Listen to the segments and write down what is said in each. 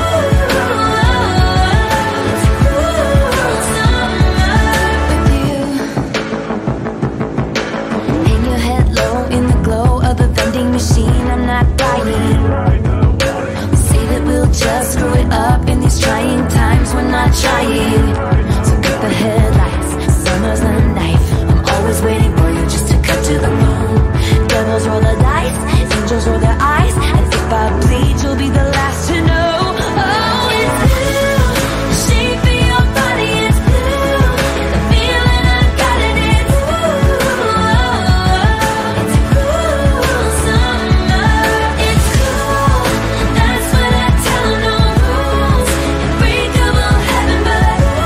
I'm not dying. Say that we'll just screw it up in these trying times. We're not trying. So cut the headlights, summer's the knife. I'm always waiting for you just to cut to the bone. Devils roll the dice, angels roll their eyes, and if I bleed, you'll be the last to know. Oh, it's blue, the shape of your body is blue, the feeling I've got it is blue. It's a cruel summer, it's cool. That's what I tell 'em, no rules. Unbreakable heaven, but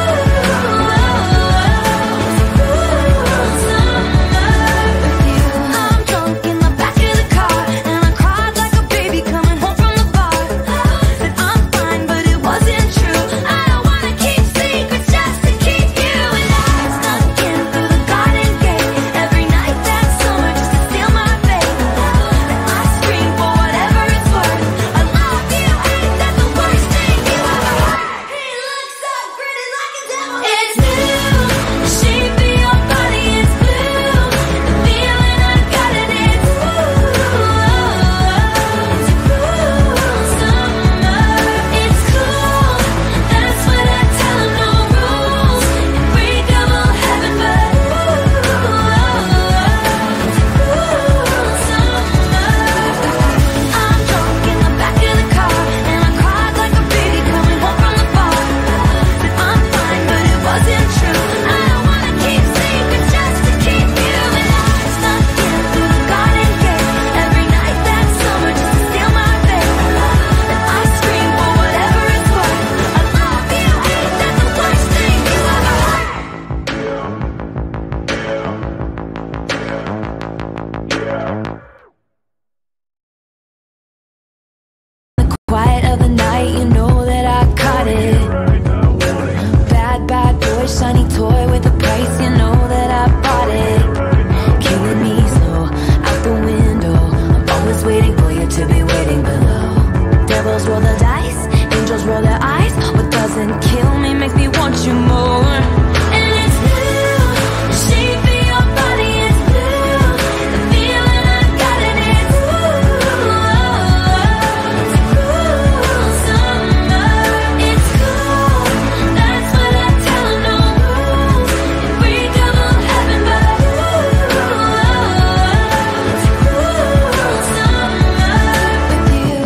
you know that I bought it. Killing me slow, out the window. I'm always waiting for you to be waiting below. Devils roll the dice, angels roll their eyes. What doesn't kill me makes me want you more. And it's blue, the shape of your body is blue. The feeling I got in it, it's cool summer. It's cool, that's what I tell 'em, no rules. You break double heaven, but it's cool summer with you.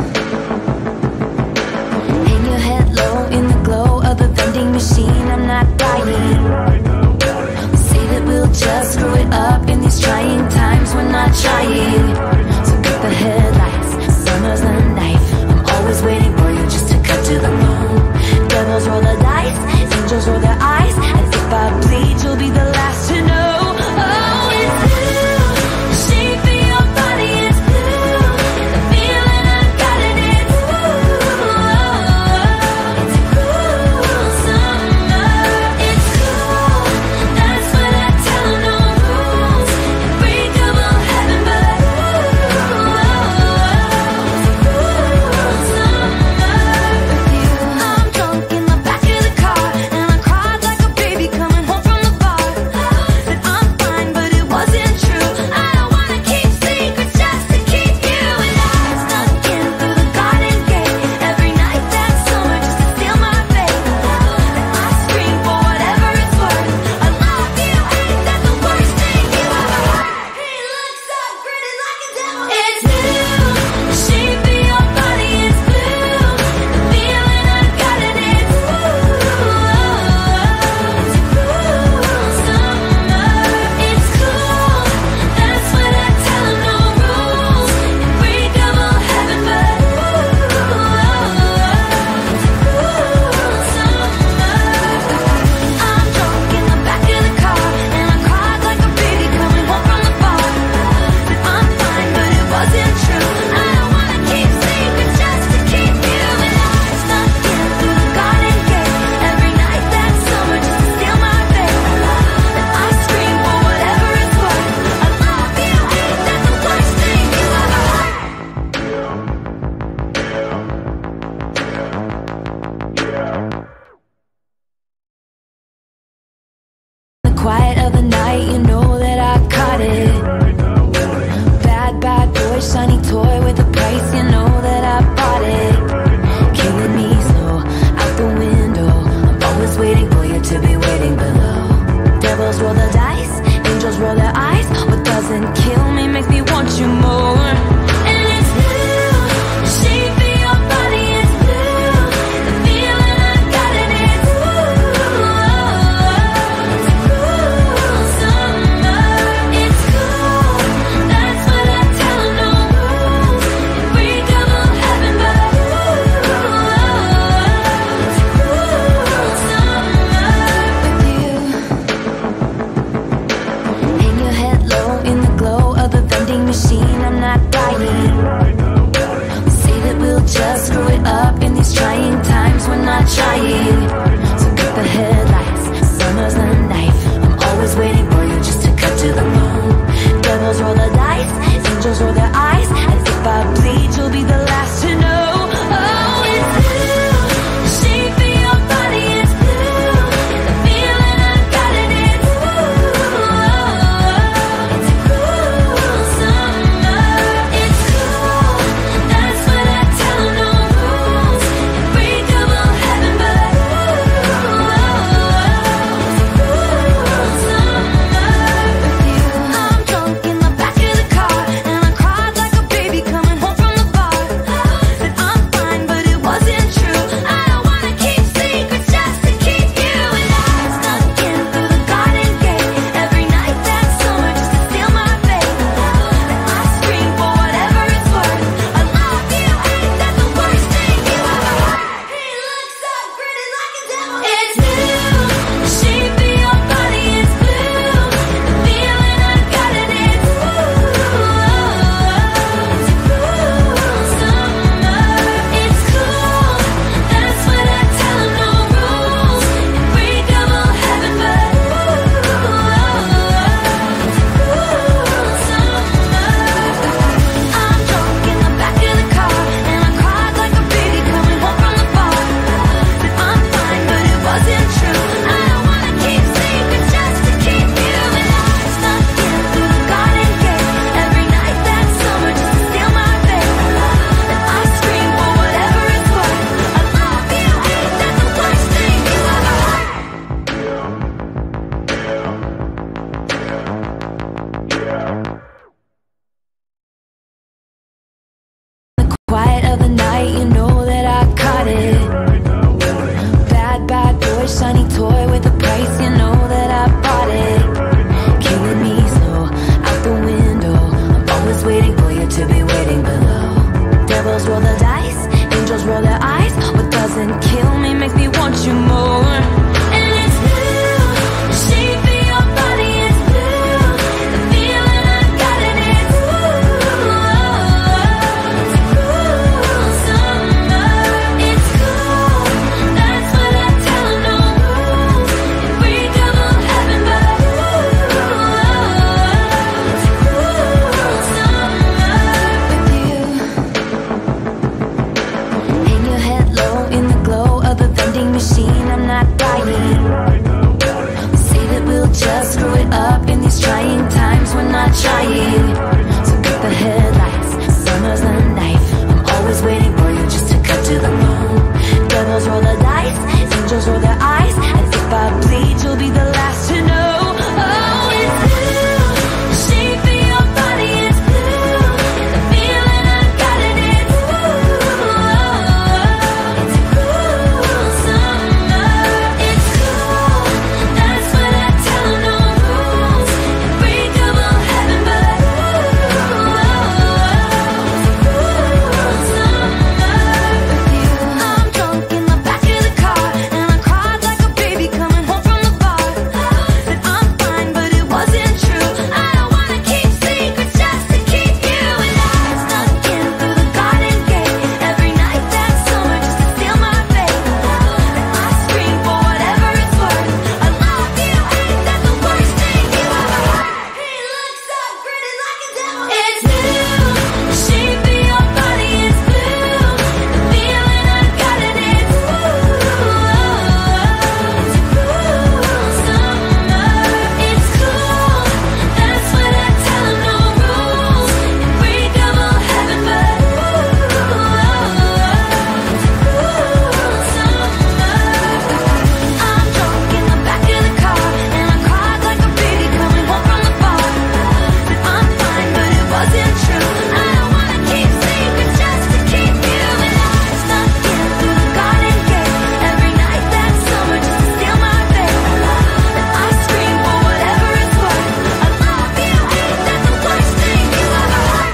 Hang your head low in the glow of the vending machine. I'm not dying. Say that we'll just screw it up in these trying times. We're not trying. So get the headlights. Summer's the knife. I'm always waiting for you just to cut to the bone. Devils roll the dice. Angels roll their eyes. And if I bleed, you'll be the last to know. Oh, it's blue. The shape of your body is blue. The feeling I got in it, it's cool summer. It's cool, that's what I tell 'em, no rules. You break double heaven, but doesn't kill me, makes me want you more. And it's blue, the shape of your body is blue. The feeling I got in it's it's cool summer. It's cool, that's what I tell her, no rules. Unbreakable heaven, but it's cool summer with you. Hang your head low in the glow of the vending machine. I'm not dying. Say that we'll just screw it up in these trying times. We're not trying. So get the headlights. Summer's the knife. I'm always waiting for you just to cut to the bone. Devils roll the dice. Angels roll their eyes. And if I bleed, you'll be the last to know. Oh, it's blue. The shape of your body is blue. The feeling I got in it's it's cool summer. It's cool, that's what I tell her, no rules. Unbreakable heaven, but it's cool summer with you. I'm drunk in the back of the car, and I cried like a baby coming home from the bar. Said I'm fine, but it wasn't true. I don't wanna keep secrets just to keep you. And I snuck in through the garden gate every night that summer just to steal my faith. And I scream for whatever it's worth. I love you, ain't that the worst thing you ever heard? He looks so pretty like a devil. It's blue, the shape of your body is blue. The feeling I got in it's cool summer. It's cool, that's what I tell her, no rules. Unbreakable heaven, but it's cool summer. I'm drunk in the back of the car, and I cried like a baby coming home from the bar. Said I'm fine, but it wasn't true. I don't wanna keep secrets just to keep you. And I snuck in through the garden gate every night that summer just to steal my faith. And I scream for whatever it's worth. I love you, ain't that the worst thing you ever heard?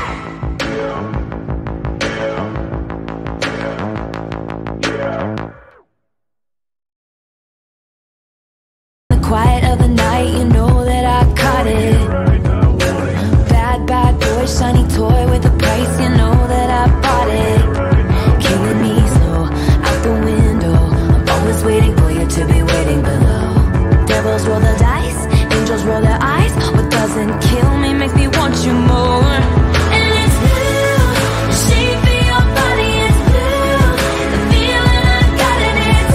The quiet of the night, you know that I caught it. Bad, bad boy, shiny toy with a price, you know that I bought it. Killing me slow, out the window. I'm always waiting for you to be waiting below. Devils roll the dice, angels roll their eyes. What doesn't kill me makes me want you more. And it's blue, the shape of your body is blue. The feeling I got in it's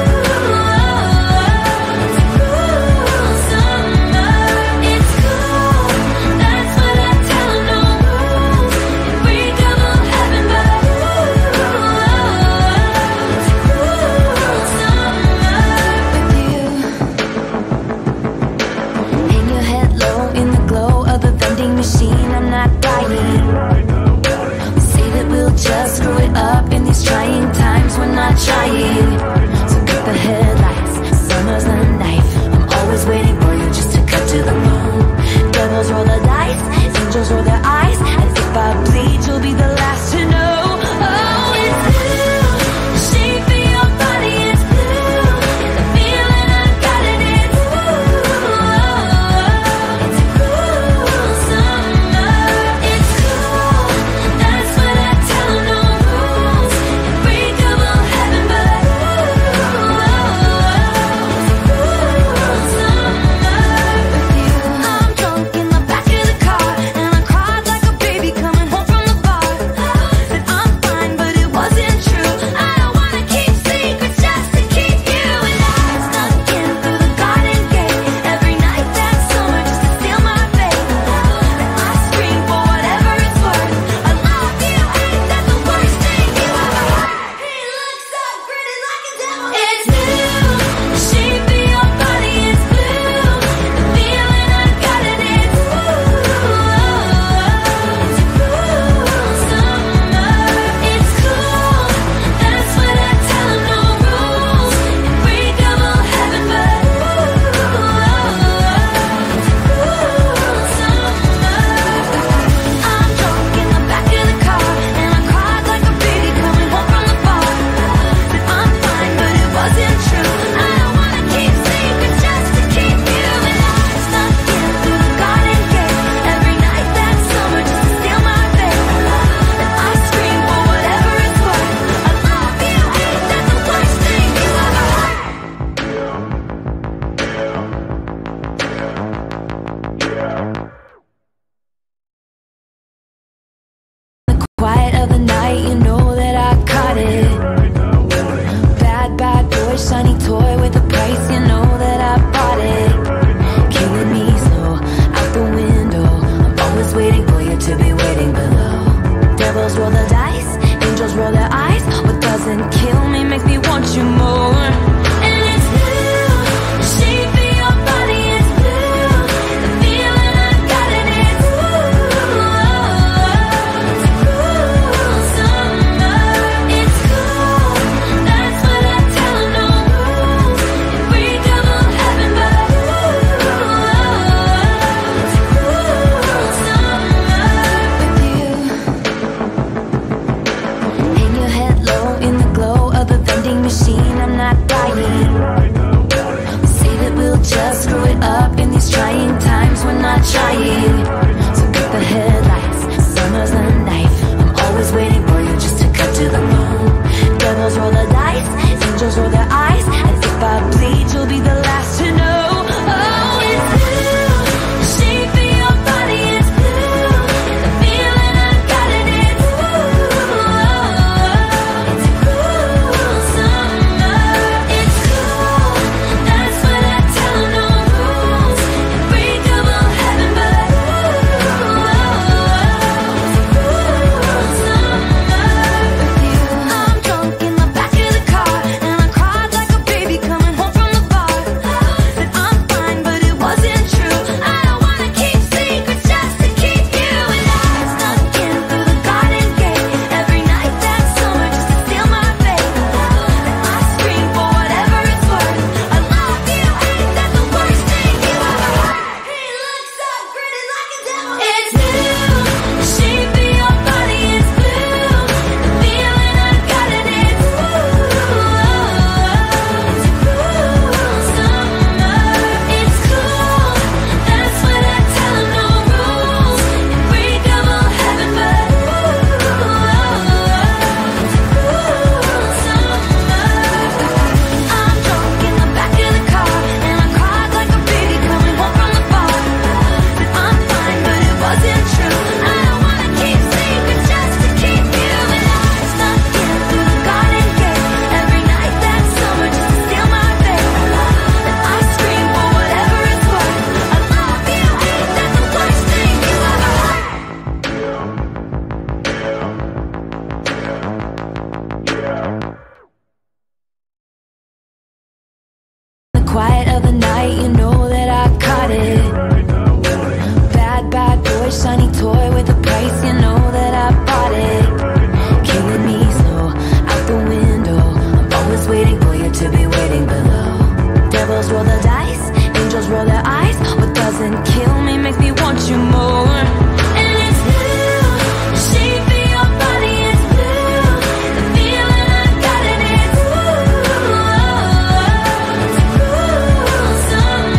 cool summer. It's cool, that's what I tell her, no rules. Unbreakable heaven, but it's cool summer with you. Hang your head low in the glow of the vending machine. I'm not dying. Say that we'll just screw it up in these trying times. We're not trying. So get the headlights. Summer's the knife. I'm always waiting for you just to cut to the bone. Devils roll the dice. Angels roll their eyes. And if I bleed, you'll be the last to know. Oh, it's blue. The shape of your body is blue. The feeling I got in it's cool summer. It's cool, that's what I tell her, no rules. Unbreakable heaven, but I'm not dying. We say that we'll just screw it up in these trying times. We're not trying. So get the headlights, summer's the knife. I'm always waiting for you just to cut to the bone. Devils roll the dice, angels roll their eyes, and if I bleed, you'll be the last to know. Oh, it's blue, the shape of your body is blue, the feeling I've got it is blue. It's cool summer, it's cool. That's what I tell 'em, no rules. Unbreakable heaven, but it's cool summer with you. I'm drunk in the back of the car, and I cried like a baby coming home from the bar. Said I'm fine, but it wasn't true. I don't wanna keep secrets just to keep you. And I snuck in through the garden gate every night that summer just to steal my faith. And I scream for whatever it's worth. I love you, ain't that the worst thing you ever heard? He looks so pretty like a devil. It's blue, the shape of your body is blue, the feeling I've got it is blue. It's cool summer, it's cool. That's what I tell 'em, no rules. Unbreakable heaven, but it's cool summer. I'm drunk in the back of the car, and I cried like a baby coming home from the bar. Said I'm fine, but it wasn't true. I don't wanna keep secrets just to keep you. And I snuck in through the garden gate every night that summer just to steal my faith. And I scream for whatever it's worth. I love you, ain't that the worst thing you ever heard? The quiet of the night, you know that I caught it. Bad, bad boy, shiny toy with a price, you know that I bought it. Killing me slow, out the window. I'm always waiting for you to be waiting below. Devils roll the dice, angels roll their eyes. What doesn't kill me makes me want you more. And it's blue, the shape of your body is blue, the feeling I've got it is blue. It's cool summer.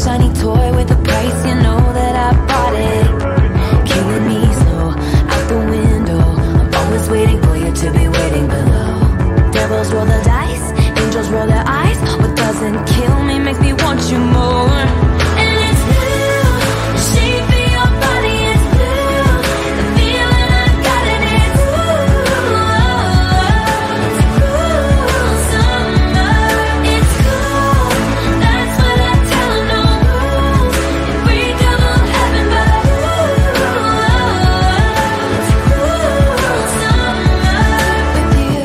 shiny toy with a price, you know that I bought it. Killing me slow, out the window. I'm always waiting for you to be waiting below. Devils roll the dice, angels roll their eyes. What doesn't kill me makes me want you more. And it's blue, the shape of your body is blue. The feeling I got in it's blue. It's cool summer, it's cool. That's what I tell her, no rules. You break double heaven, but it's cool summer with you.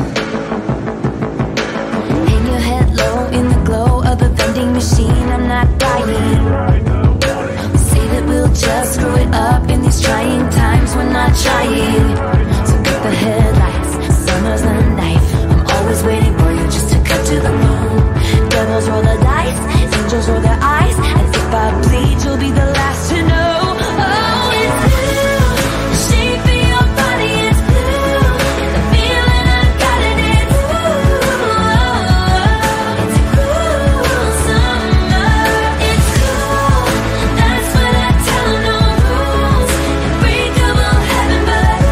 Hang your head low in the glow of the vending machine. I'm not dying. Say that we'll just screw it up in these trying times. We're not trying. So get the headlights. Summer's the knife. I'm always waiting for you just to cut to the bone. Devils roll the dice. Angels roll their eyes. And if I bleed, you'll be the last to know. Oh, it's blue. The shape of your body is blue. The feeling I got in it's blue. It's cool summer. It's cool. That's what I tell her, no rules. You break double heaven, but it's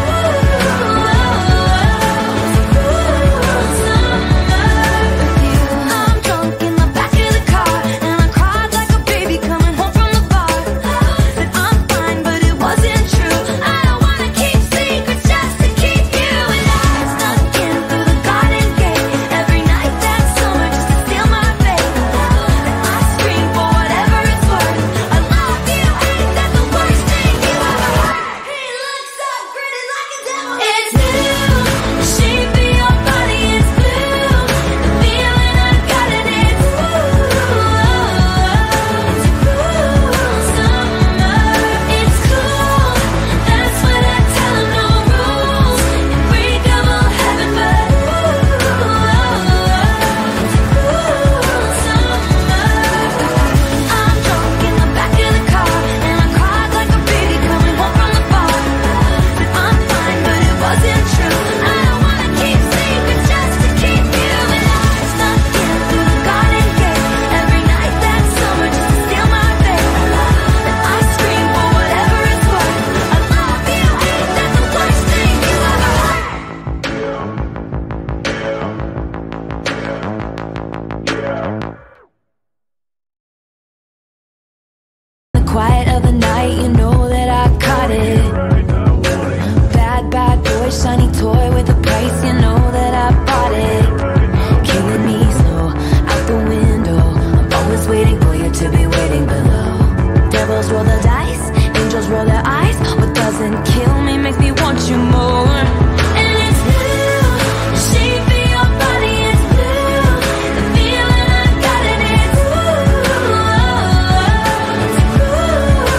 cool summer with you. I'm drunk in the back of the car, and I cried like a baby coming home from the bar. Said I'm fine, but it wasn't true. I don't wanna keep secrets just to keep you. And I snuck in through the garden gate every night that summer just to steal my faith. And I scream for whatever it's worth. I love you, ain't that the worst thing you ever heard? He looks so pretty like a devil. It's blue, the shape of your body is blue. The feeling I got in it's blue. It's cool summer, it's cool. That's what I tell her, no rules. You break double heaven, but it's cool summer. I'm drunk in the back of the car, and I cried like a baby coming home from the bar. Said I'm fine, but it wasn't true. I don't wanna keep secrets just to keep you. And I snuck in through the garden gate every night that summer just to steal my faith. And I scream for whatever it's worth. I love you, ain't that the worst thing you ever heard? The quiet of the night, you know that I caught it. Bad, bad boy, shiny toy with a price, you know that I bought it. Killing me slow, out the window. I'm always waiting for you to be waiting below. Devils roll the dice, angels roll their eyes. What doesn't kill me makes me want you more. And it's blue, the shape of your body is blue. The feeling I got in it's blue. It's cool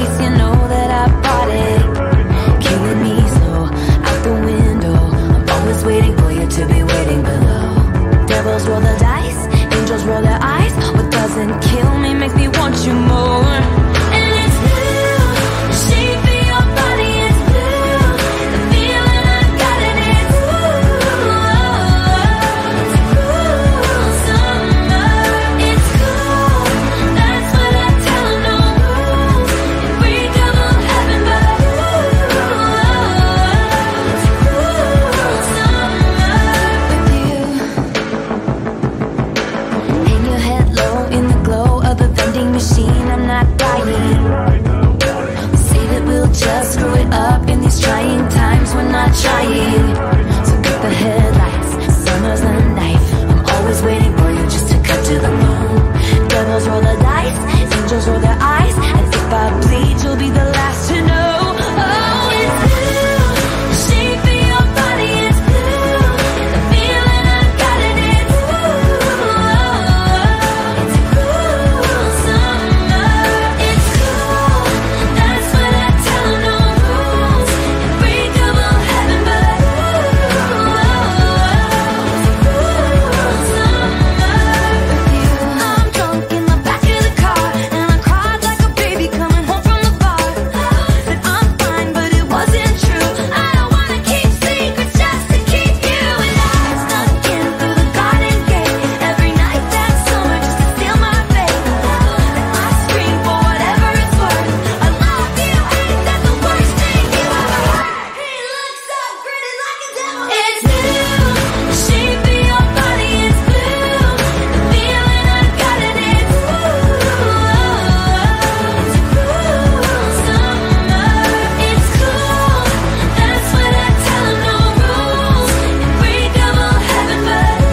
price, you know that I bought it. Killing me slow, out the window. I'm always waiting for you to be waiting below. Devils roll the dice, angels roll their eyes. What doesn't kill me makes me want you more. And it's blue, the shape of your body is blue. The feeling I got in it's it's cool summer. It's cool, that's what I tell 'em, no rules. If we double heaven, but it's cool summer with you. Hang your head low in the glow of the vending machine. I'm not dying. Say that we'll just screw it up in these trying times. We're not trying. So get the headlights. Summer's the knife. I'm always waiting for you just to cut to the bone. Devils roll the dice. Angels roll their eyes. And if I bleed, you'll be the last to know. Oh, it's blue. The shape of your body is blue. The feeling I got in it's it's cool summer. It's cool, that's what I tell 'em, no rules. If we double heaven, but it's cool summer with you. I'm drunk in the back of the car, and I cried like a baby coming home from the bar. Said I'm fine, but it wasn't true. I don't wanna keep secrets just to keep you. And I snuck in through the garden gate every night that summer just to steal my faith. And I scream for whatever it's worth. I love you, ain't that the worst thing you ever heard? He looks so pretty like a devil. It's blue, the shape of your body is blue. The feeling I got in it's cool summer. It's cool, that's what I tell 'em, no rules. If we double heaven, but it's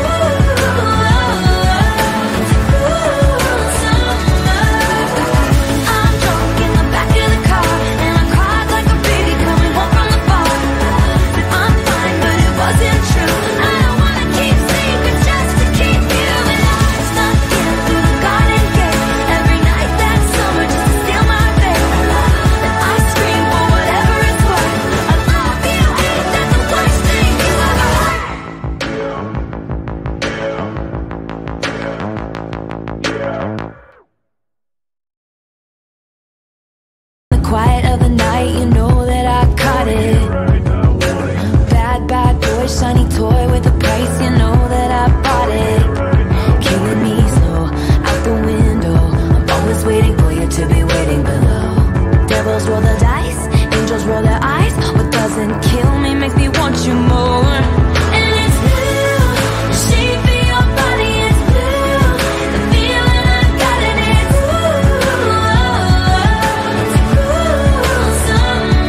cool summer. I'm drunk in the back of the car, and I cried like a baby coming home from the bar. Said I'm fine, but it wasn't true. I don't wanna keep secrets just to keep you. And I snuck in through the garden gate every night that summer just to steal my faith. And I scream for whatever it's worth. I love you, ain't that the worst thing you ever heard? The quiet of the night, you know that I caught it. Bad, bad boy, shiny toy with a price, you know that I bought it. Killing me slow, out the window. I'm always waiting for you to be waiting below. Devils roll the dice, angels roll their eyes. What doesn't kill me makes me want you more. And it's blue, the shape of your body is blue. The feeling I got in it's cool summer.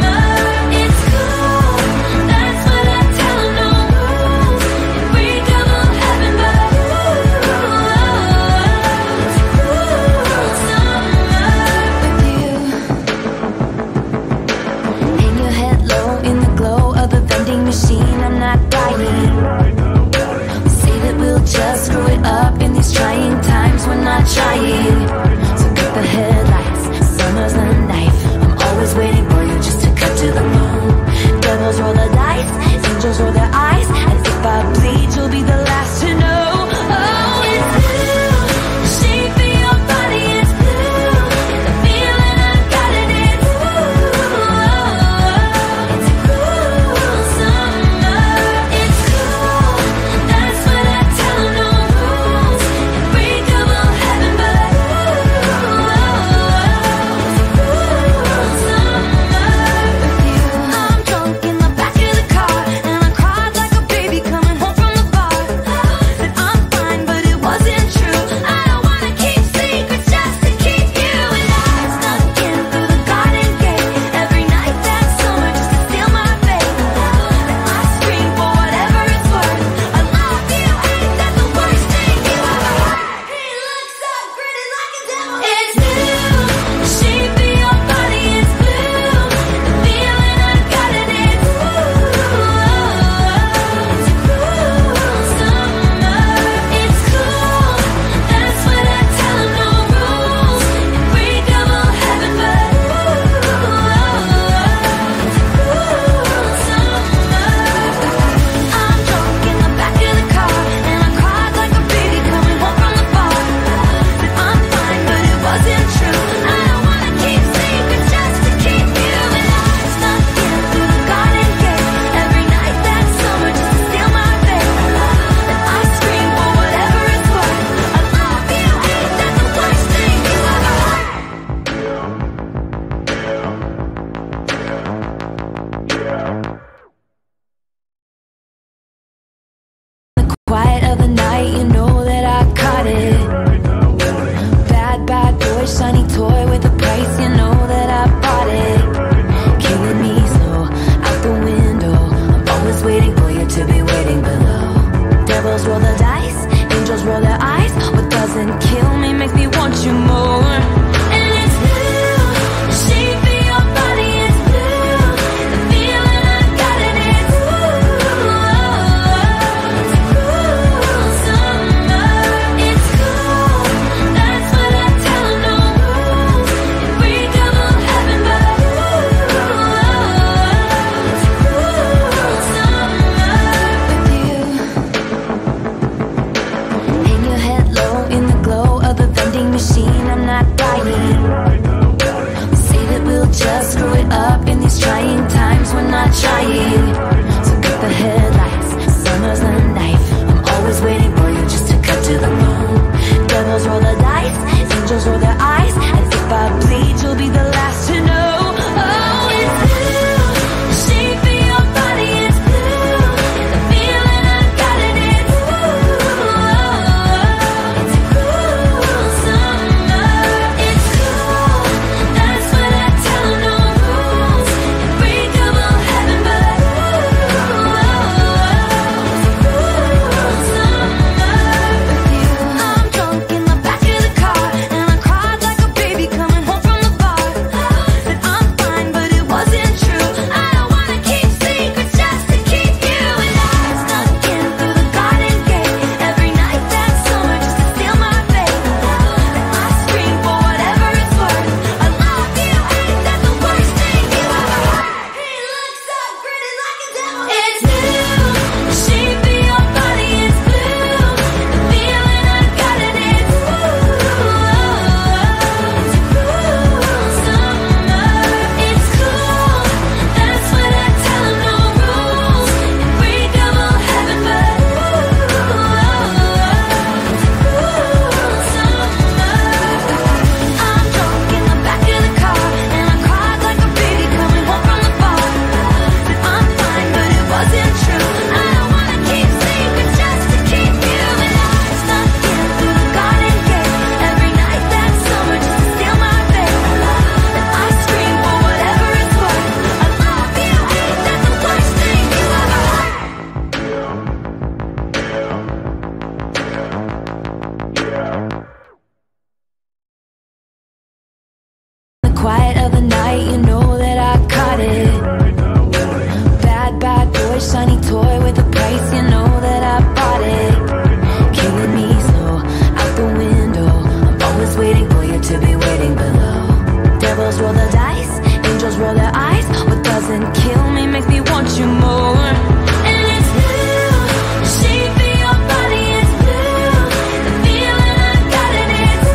shiny toy with a price, you know that I bought it. Killing me slow, out the window. I'm always waiting for you to be waiting below. Devils roll the dice, angels roll their eyes. What doesn't kill me makes me want you more. And it's blue, the shape of your body is blue. The feeling I got in it's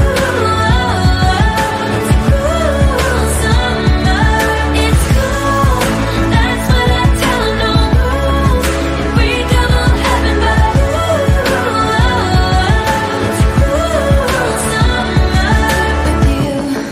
it's a cruel summer. It's cool, that's what I tell them. No rules, unbreakable heaven, but it's a cruel summer with you.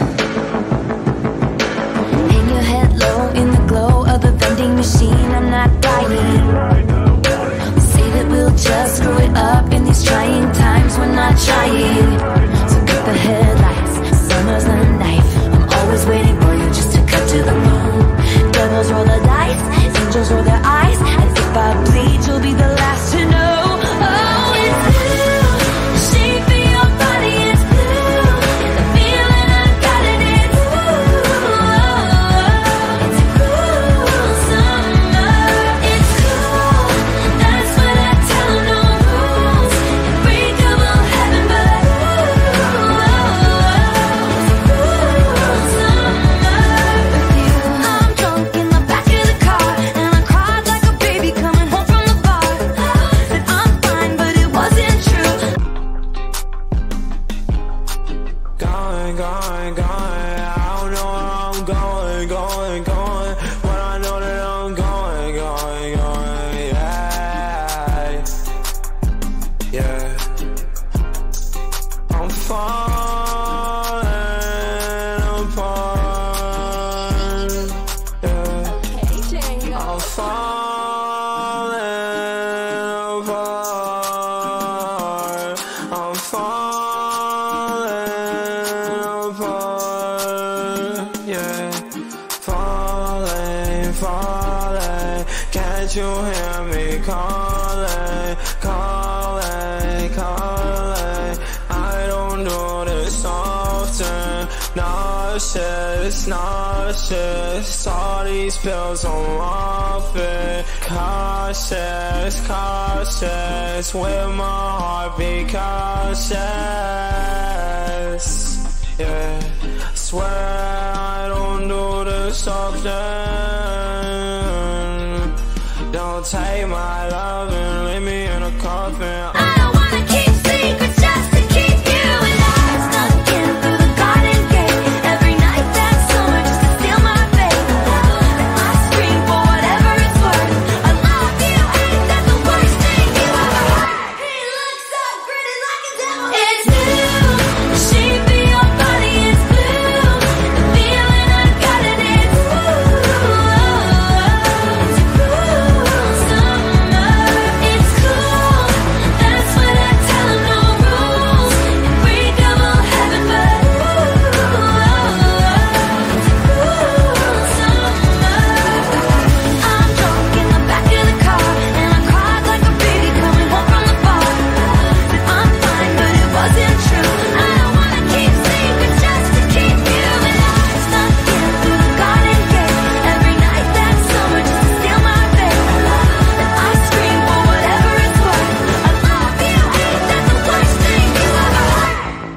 Hang your head low in the glow of the vending machine. I'm not dying. Say that we'll just screw it up in these trying times. We're not trying. So cut the headlights, summer's the knife. I'm always waiting for you just to cut to the bone. Devils roll the dice, angels roll their eyes. And if I bleed, you'll be the last to know. Oh, it's blue, the shape of your body is blue. The feeling I got in it's it's a cruel summer. It's cool, that's what I tell them. No rules, unbreakable heaven, but it's a cruel summer with you. I'm drunk in the back of the car, and I cried like a baby coming home from the bar. Said I'm fine, but it wasn't true. Going, I don't know where I'm going, but I know that I'm going, yeah. I'm falling apart, yeah. I'm falling apart. I'm falling apart, yeah. Falling. Can't you hear me calling? I don't do this often. Nauseous. All these pills I'm off it. Cautious. With my heartbeat cautious. Yeah, swear I don't do this often. Don't take my love and leave me in a coffin. I don't wanna keep secrets just to keep you alive. Snuck in through the garden gate every night that summer just to steal my faith. And I scream for whatever it's worth. I love you, ain't that the worst thing you ever heard? He looks so pretty like a devil. It's blue, the shape of your body is blue. The feeling I got in it's it's a cruel summer. It's cool, that's what I tell them. No rules, unbreakable heaven, but it's a cruel summer. I'm drunk in the back of the car, and I cried like a baby coming home from the bar. Said I'm fine, but it wasn't true. I don't wanna keep secrets just to keep you alive. Snuck in through the garden gate every night that summer just to steal my faith. And I scream for whatever it's worth. I love you, ain't that the worst thing you ever heard?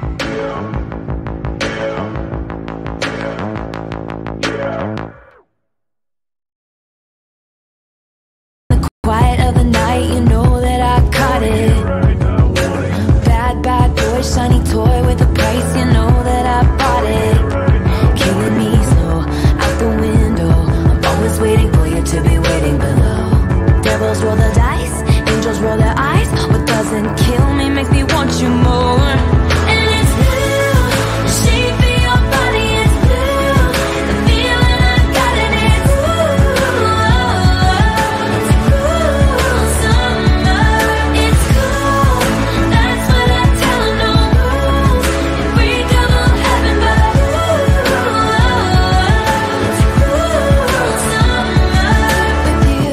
The quiet of the night, you know that I caught it. Bad boy, shiny toy with a price, you know that I bought it. Killing me slow, out the window. I'm always waiting for you to be waiting below. Devils roll the dice, angels roll their eyes. What doesn't kill me makes me want you more. And it's blue, the shape of your body is blue. The feeling I got in it's it's a cruel summer. It's cool, that's what I tell them. No rules, unbreakable heaven, but it's a cruel summer with you.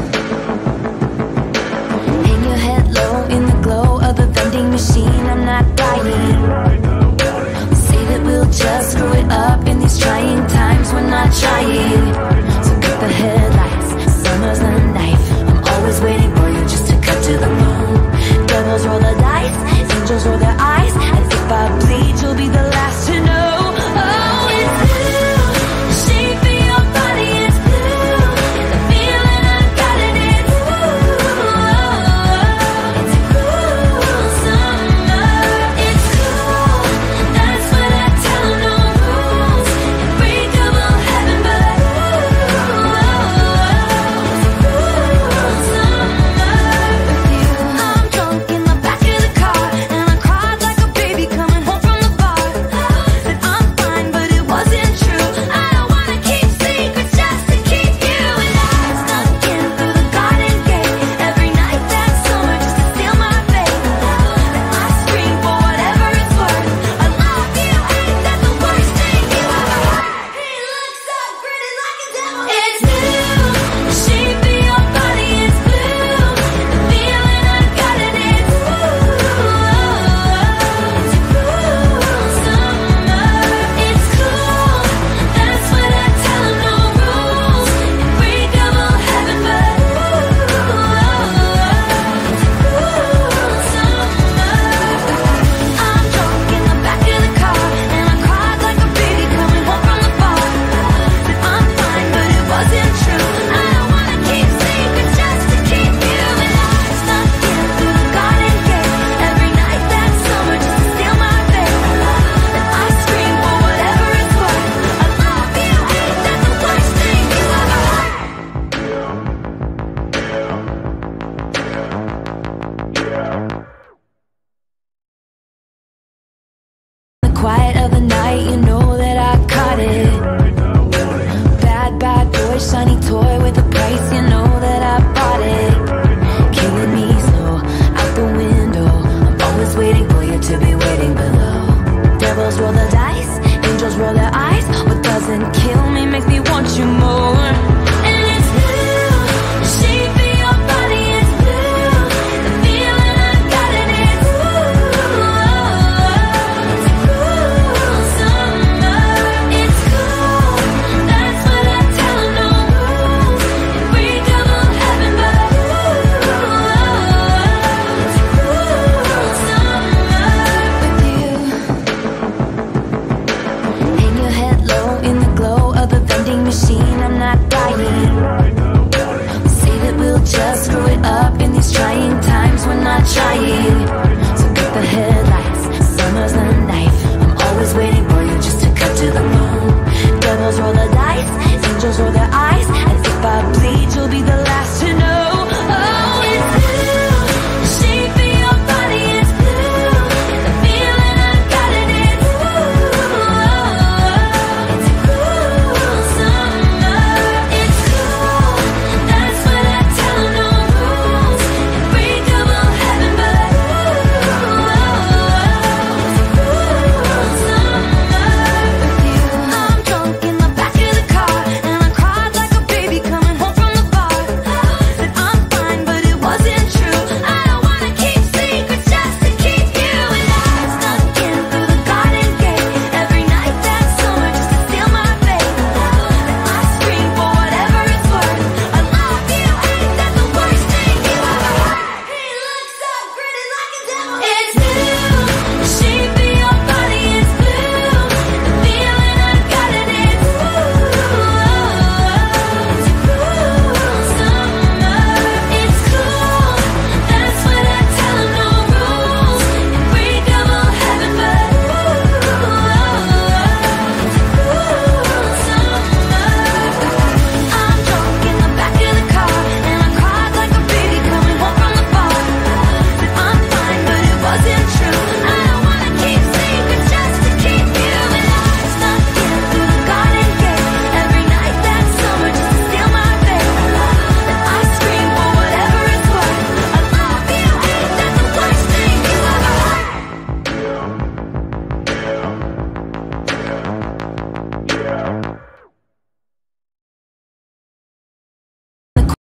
Hang your head low in the glow of the vending machine. I'm not dying. Say that we'll just screw it up in these trying times. We're not trying. So cut the headlights, summer's the knife.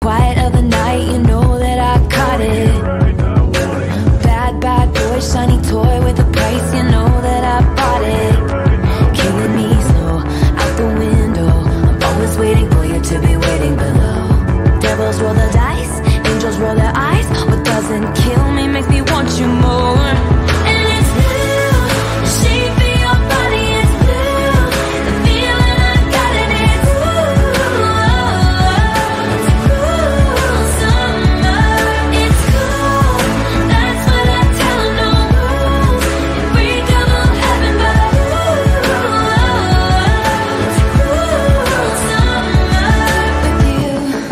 quiet of the night, you know that I caught it. Bad, bad boy, shiny toy with a price, you know that I bought it. Killing me slow, out the window. I'm always waiting for you to be waiting below. Devils roll the dice, angels roll their eyes. What doesn't kill me makes me want you more. And it's blue, the shape of your body is blue. The feeling I got it is it's cool summer. It's cool, that's what I tell them. No rules, unbreakable heaven, but it's cool summer with you.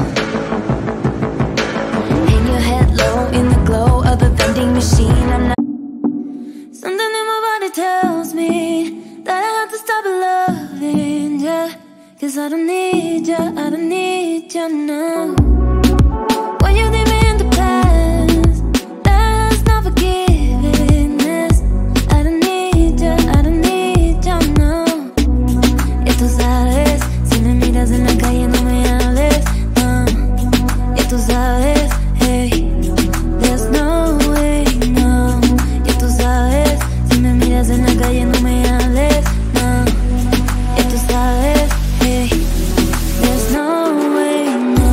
Hang your head low in the glow of the vending machine. I'm not. Something in my body tells me that I have to stop loving ya, 'cause I don't need ya, I don't need ya now. When you leave me in the past, that's not forgiveness. I don't need ya, I don't need ya now. Ya tú sabes, si me miras en la calle no me hables, no. Ya tú sabes, hey, there's no way, no. Ya tú sabes, si me miras en la calle no me hables, no. Ya tú sabes, hey, there's no way, no.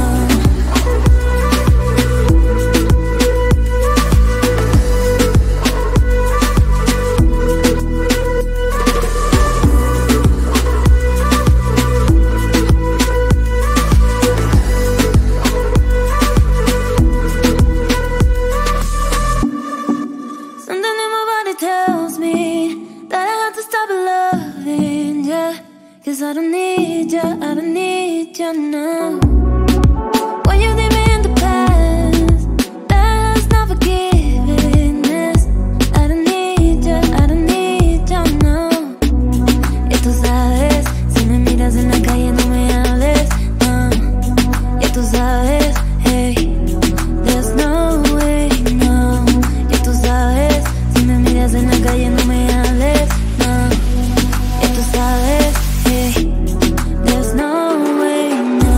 Something in my body tells me that I have to stop loving ya, 'cause I don't need ya, I don't need ya now. When you leave me in the past, that's not forgiveness. I don't need ya, I don't need ya now. Ya tú sabes, si me miras en la calle no me hables, no. Ya tú sabes, hey, there's no way, no. Ya tú sabes, si me miras en la calle no me hables, no. Ya tú sabes, hey, there's no way, no.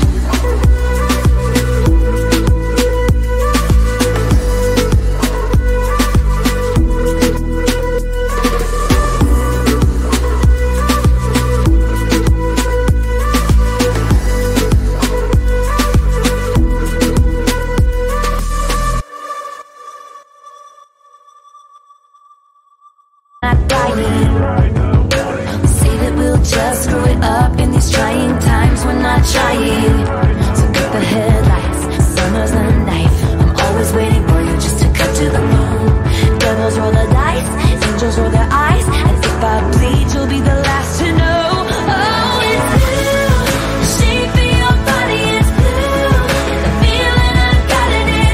Not dying. Say that we'll just screw it up in these trying times. We're not trying. So cut the headlights, summer's the knife. I'm always waiting for you just to cut to the bone. Devils roll the dice, angels roll their eyes. And if I bleed, you'll be the last to know. Oh, it's blue, the shape of your body is blue. The feeling I got it is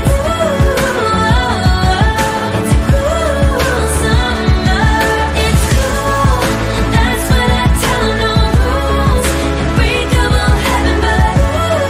it's cool summer. It's cool, that's what I tell them. No rules, unbreakable heaven, but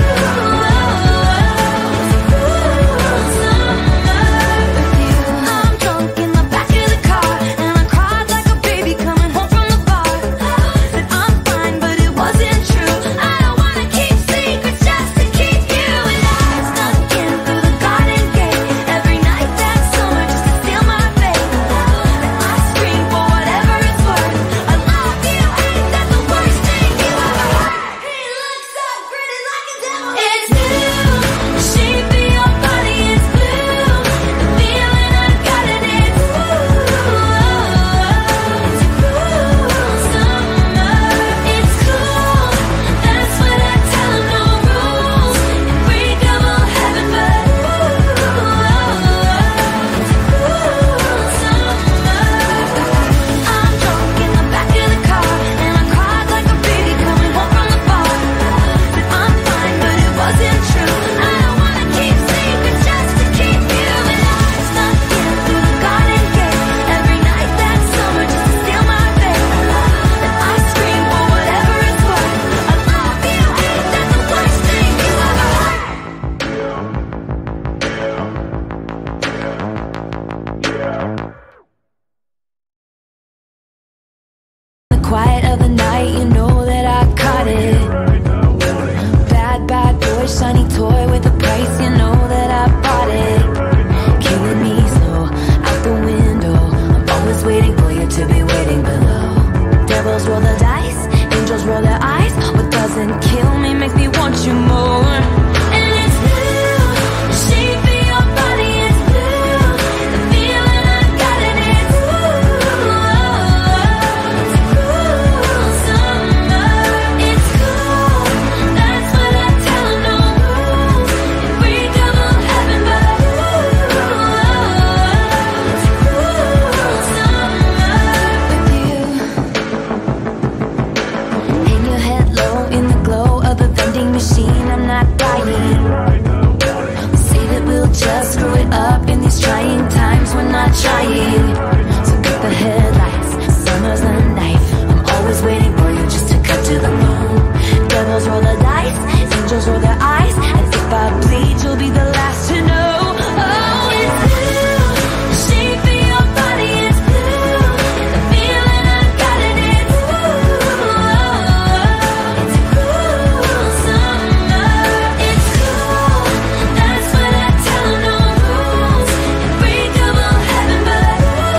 trying. So cut the headlights, summer's the knife. I'm always waiting for you just to cut to the bone. Devils roll the dice, angels roll their eyes, and if I bleed, you'll be the last to know. Oh, it's blue, the shape of your body is blue, the feeling I've got it is blue. It's a cruel summer, it's cool. That's what I tell 'em, no rules. Unbreakable heaven, but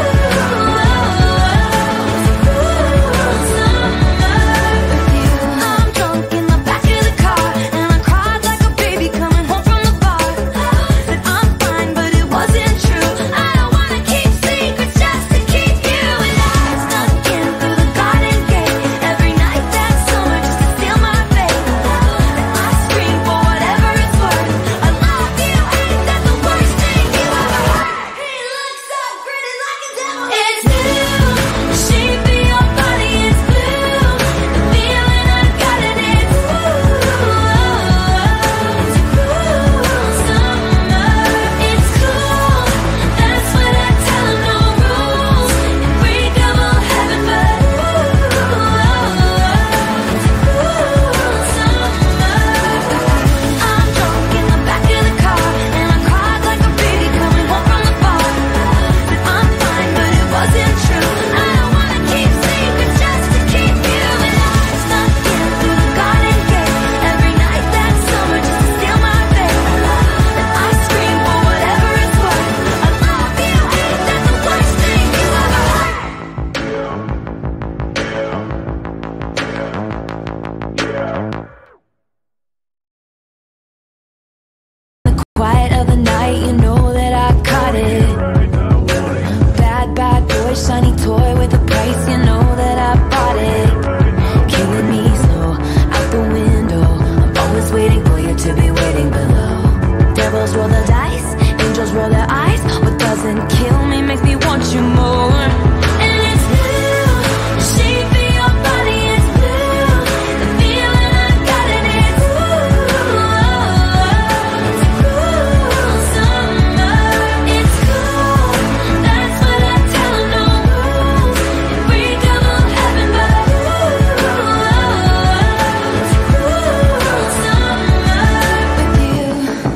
it's a cruel summer with you. I'm drunk in the back of the car, and I cried like a baby coming home from the bar. Said I'm fine, but it wasn't true. I don't wanna keep secrets just to keep you. And I snuck in through the garden gate every night that summer just to steal my faith. And I scream for whatever it's worth. I love you, ain't that the worst thing you ever heard? He looks so pretty like a devil. It's blue, the shape of your body is blue, the feeling I've got it is blue. It's a cruel summer, it's cool. That's what I tell 'em, no rules. Unbreakable heaven, but it's a cruel summer. I'm drunk in the back of the car, and I cried like a baby coming home from the bar. Said I'm fine, but it wasn't true. I don't wanna keep secrets just to keep you. And I snuck in through the garden gate every night that summer just to steal my faith. And I scream for whatever it's worth. I love you, ain't that the worst thing you ever heard? The quiet of the night, you know that I caught it. Bad, bad boy, shiny toy with a price, you know that I bought it. Killing me slow, out the window. I'm always waiting for you to be waiting below. Devils roll the dice, angels roll their eyes. What doesn't kill me makes me want you more. And it's blue, the shape of your body is blue, the feeling I've got it is blue. It's a cruel summer, it's cool. That's what I tell 'em, no rules. Unbreakable heaven, but it's a cruel summer with you.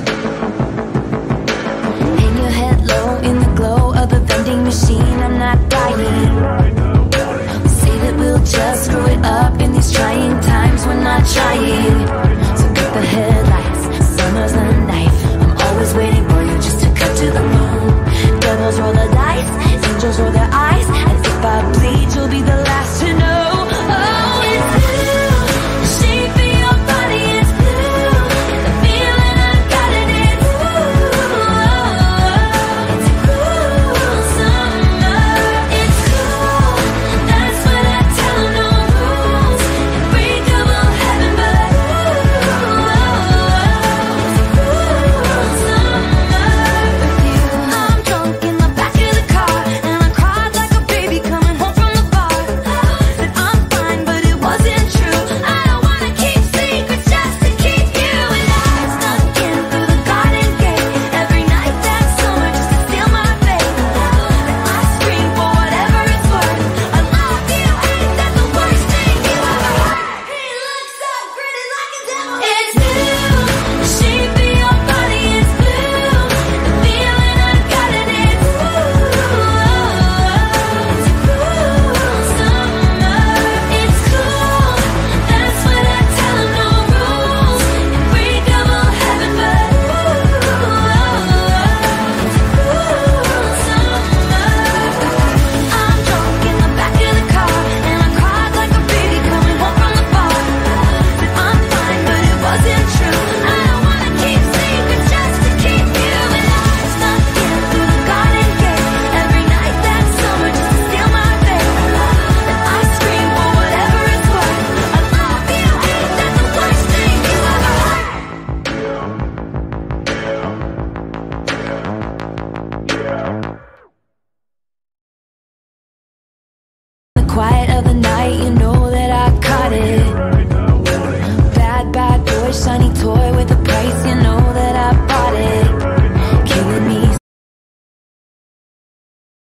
Hang your head low in the glow of the vending machine. I'm not dying. We say that we'll just screw it up in these trying times. We're not trying. So cut the headlights, summer's the knife. I'm always waiting for you just to cut to the bone. Devils roll the dice, angels roll their eyes, and if I bleed, you'll be the last to know. Oh, it's blue, the shape of your body is blue, the feeling I've got it is blue. It's a cruel summer, it's cool. That's what I tell 'em, no rules. Unbreakable heaven, but it's a cruel summer with you. I'm drunk in the back of the car, and I cried like a baby coming home from the bar. Said I'm fine, but it wasn't true. I don't wanna keep secrets just to keep you. And I snuck in through the garden gate every night that summer just to steal my faith. And I scream for whatever it's worth. I love you, ain't that the worst thing you ever heard? He looks so pretty like a devil. It's blue, the shape of your body is blue, the feeling I've got it is blue. It's a cruel summer, it's cool. That's what I tell 'em, no rules. Unbreakable heaven, but it's a cruel summer. I'm drunk in the back of the car, and I cried like a baby coming home from the bar. Said I'm fine, but it wasn't true. I don't wanna keep secrets just to keep you. And I snuck in through the garden gate every night that summer just to steal my faith. And I scream for whatever it's worth. I love you, ain't that the worst thing you ever heard? The quiet of the night, you know that I caught it. Bad, bad boy, shiny toy with a price, you know that I bought it. Killing me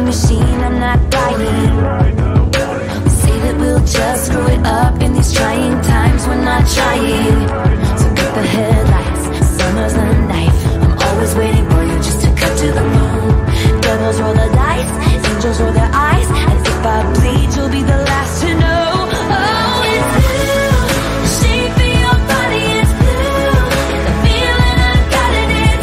machine, I'm not dying. Say that we'll just screw it up in these trying times. We're not trying. So cut the headlights, summer's the knife. I'm always waiting for you just to cut to the bone. Devils roll the dice, angels roll their eyes, and if I bleed, you'll be the last to know. Oh, it's blue, the shape of your body is blue, and the feeling I've got it is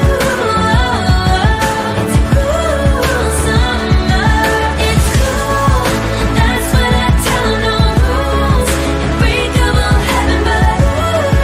blue. It's a cruel summer, it's cool, that's what I tell 'em, no rules, unbreakable heaven, but ooh.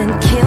and kill